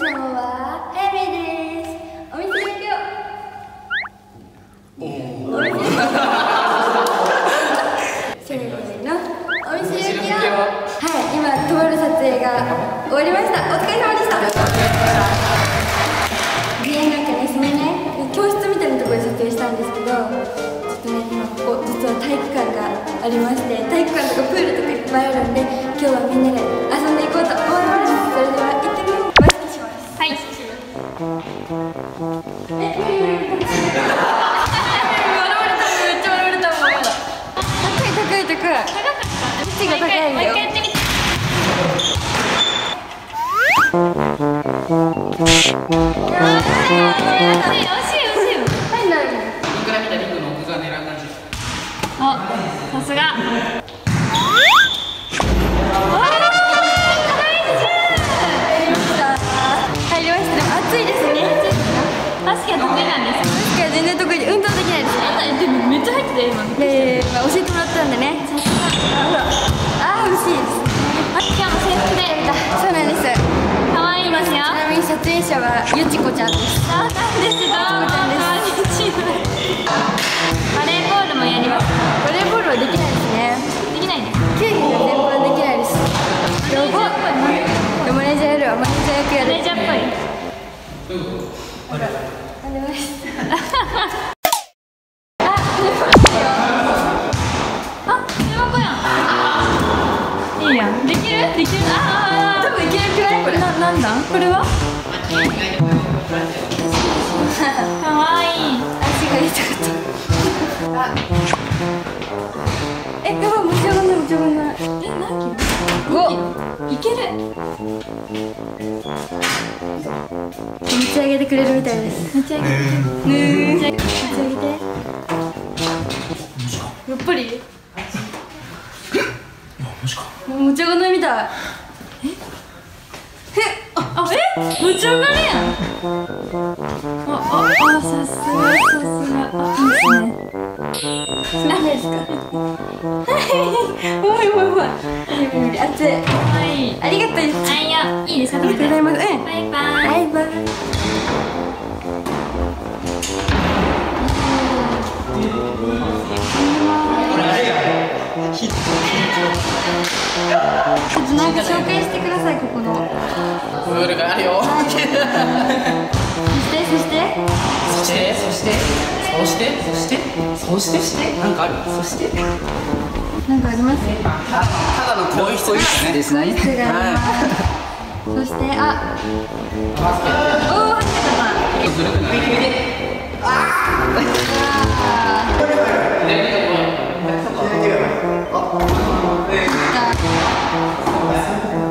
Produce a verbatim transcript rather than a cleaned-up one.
様はハイメイです。お店行くよ。おお。せーの。お店行くよ。はい、今とある撮影が終わりました。お疲れ様でした。ね、なんかね、そのね、教室みたいなところで撮影したんですけど、ちょっとね、今ここ実は体育館がありまして、体育館とかプールとかいっぱいあるんで、今日はみんなで遊んでいこうと思います。それでは行ってみよう。マスクします。はい。え、笑われた。めっちゃ笑われたもん。高い高い高い。高かった。位置が高いんだよ。もう一回やってみて。さすが。入りました。でも暑いですね。バスケ得意なんです。バスケは全然得意で運動できないです。でもめっちゃ入ってたよ今。ええ、まあ教えてもらったんでね。さすが。ああ、欲しいです。今日も制服で。そうなんです。可愛いですよ。ちなみに撮影者はゆちこちゃんです。そうなんです。どうも。バレーボールもやります。バレーボールはできないですね。できないです。球技が全般できないです。でもマネージャーやるわ。マネージャー役やる。マネージャーっぽい。ほら、なんでもないです。あ、あ、手箱やん。いいやん。できる？できる？ああ、多分いけるくらい？これな、なんだ？これは？かわいい。足が痛かった。あ、え、やばい、持ち上がんない、持ち上がんない。え、何キロ？ご、いける。持ち上げてくれるみたいです。持ち上げて。ねえ。持ち上げて。やっぱり。いや、マジか。持ち上がんないみたい。え？え、あ、え、持ち上がるやん。あ、あ、あ、さすが、さすが。あ、いいですね。何ですか。おいおいおい。無理、熱い。はい。ありがとう。あ、いや、いいですか。ありがとうございます。うん。バイバイ。バイバイ。ちょっとなんか紹介してください、ここの。プールがあるよ。そして、そして。そして、そして。そして、そして。そして、して。なんかある。そして。なんかあります。ただの更衣室ですね。更衣室があります。そして、あ。おお、入ってた。ああ。